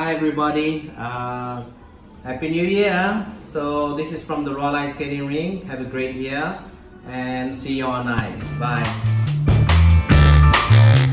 Hi everybody, Happy New Year. So this is from the Royal Ice Skating Rink. Have a great year and see you all night. Bye.